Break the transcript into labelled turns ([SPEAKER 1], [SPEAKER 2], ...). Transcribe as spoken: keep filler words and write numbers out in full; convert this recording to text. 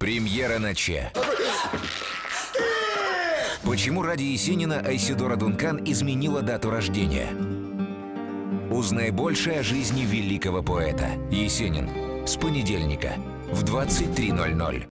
[SPEAKER 1] Премьера на Че. Почему ради Есенина Айседора Дункан изменила дату рождения? Узнай больше о жизни великого поэта. Есенин. С понедельника в двадцать три ноль ноль.